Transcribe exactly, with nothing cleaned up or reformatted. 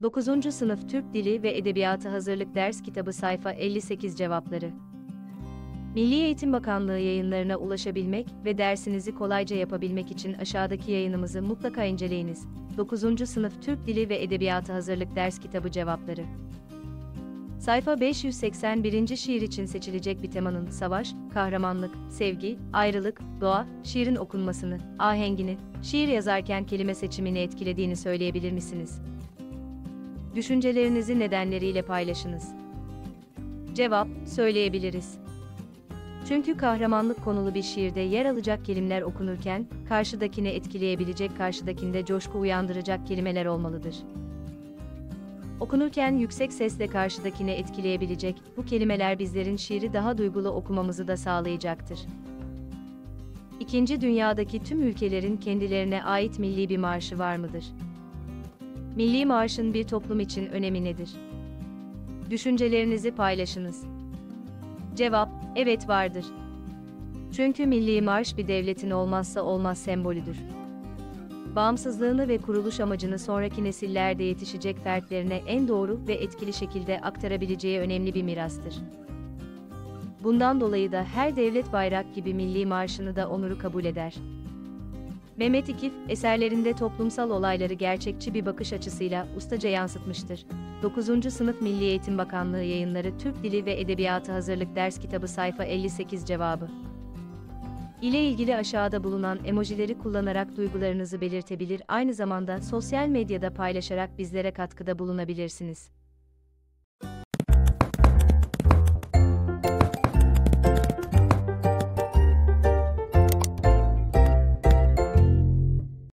dokuzuncu Sınıf Türk Dili ve Edebiyatı Hazırlık Ders Kitabı Sayfa elli sekiz Cevapları. Milli Eğitim Bakanlığı yayınlarına ulaşabilmek ve dersinizi kolayca yapabilmek için aşağıdaki yayınımızı mutlaka inceleyiniz. dokuzuncu Sınıf Türk Dili ve Edebiyatı Hazırlık Ders Kitabı Cevapları. Sayfa beş yüz seksen bir. Şiir için seçilecek bir temanın savaş, kahramanlık, sevgi, ayrılık, doğa, şiirin okunmasını, ahengini, şiir yazarken kelime seçimini etkilediğini söyleyebilir misiniz? Düşüncelerinizi nedenleriyle paylaşınız. Cevap, söyleyebiliriz. Çünkü kahramanlık konulu bir şiirde yer alacak kelimeler okunurken, karşıdakini etkileyebilecek, karşıdakinde coşku uyandıracak kelimeler olmalıdır. Okunurken yüksek sesle karşıdakini etkileyebilecek, bu kelimeler bizlerin şiiri daha duygulu okumamızı da sağlayacaktır. İkinci Dünyadaki tüm ülkelerin kendilerine ait milli bir marşı var mıdır? Milli marşın bir toplum için önemi nedir? Düşüncelerinizi paylaşınız. Cevap, evet vardır. Çünkü milli marş bir devletin olmazsa olmaz sembolüdür. Bağımsızlığını ve kuruluş amacını sonraki nesillerde yetişecek fertlerine en doğru ve etkili şekilde aktarabileceği önemli bir mirastır. Bundan dolayı da her devlet bayrak gibi milli marşını da onuru kabul eder. Mehmet İkif, eserlerinde toplumsal olayları gerçekçi bir bakış açısıyla ustaca yansıtmıştır. dokuzuncu Sınıf Milli Eğitim Bakanlığı Yayınları Türk Dili ve Edebiyatı Hazırlık Ders Kitabı Sayfa elli sekiz Cevabı ile ilgili aşağıda bulunan emojileri kullanarak duygularınızı belirtebilir, aynı zamanda sosyal medyada paylaşarak bizlere katkıda bulunabilirsiniz.